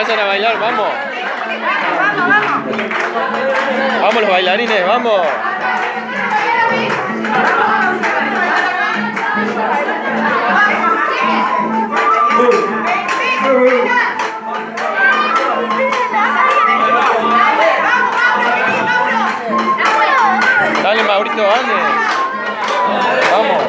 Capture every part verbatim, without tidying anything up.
Vayan a bailar, vamos. Vamos, vamos. Vamos los bailarines, vamos. Dale, Maurito, dale. Vamos.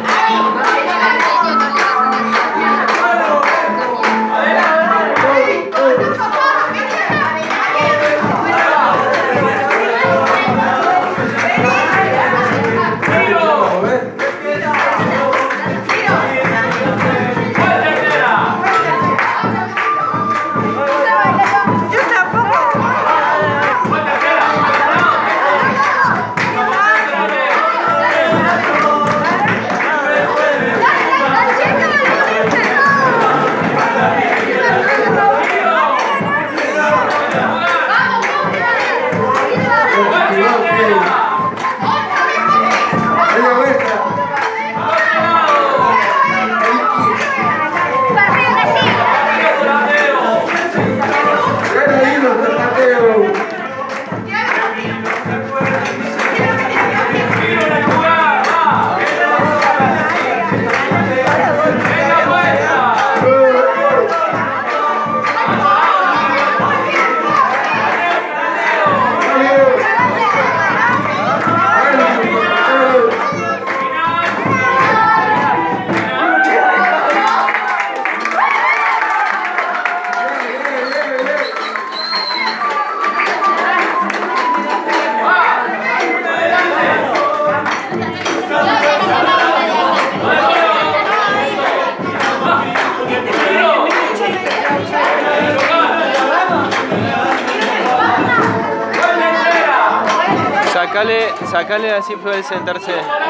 Sacale, sacale así puede sentarse.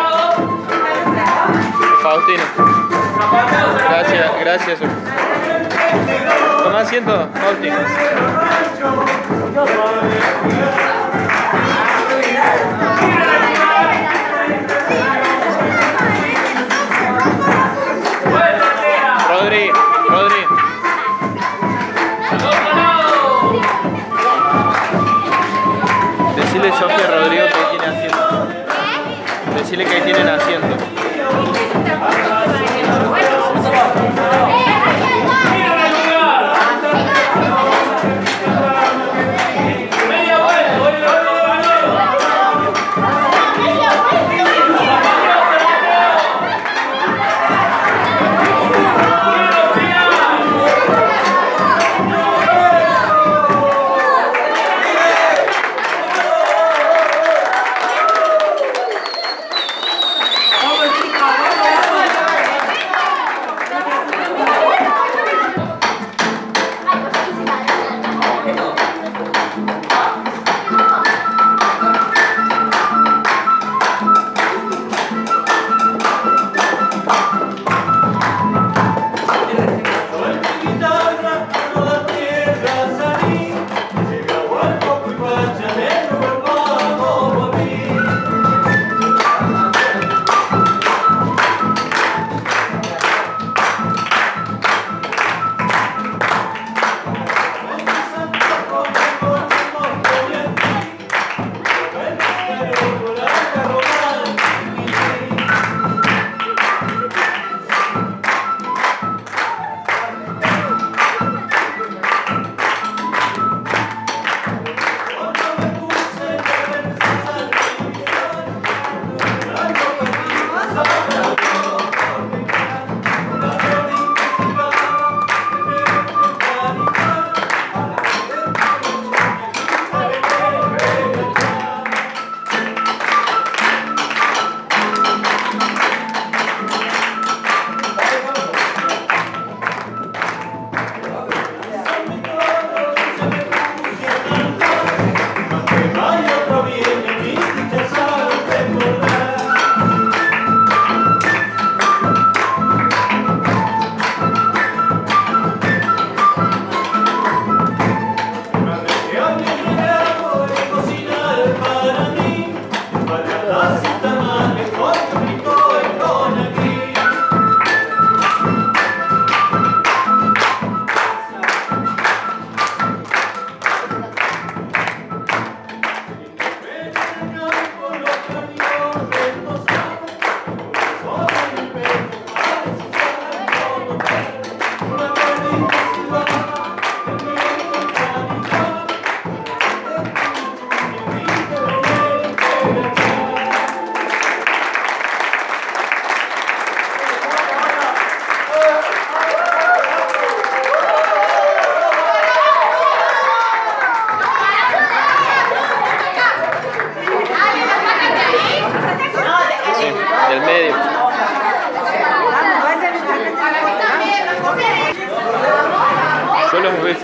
Faustino. Gracias, gracias. Toma asiento, Faustino. Rodri, Rodri. Decile, Sofía, Rodrigo, que tiene asiento. Decile que tienen asiento.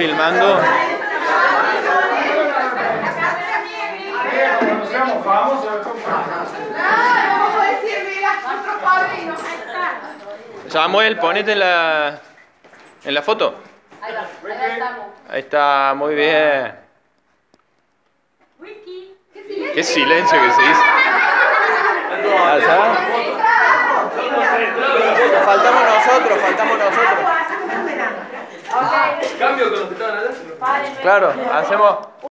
filmando. Cuando seamos famosos, Vamos a decir, mira, nuestro padrino. Samuel, ponete en la, en la foto. Ahí va, ahí estamos. Ahí está, muy bien. Ricky. Qué silencio que se hizo. ¿Allá? Faltamos nosotros, faltamos nosotros. Hacemos un verano. Ok. Cambio con los que estaban allá. Párenme. Claro, hacemos...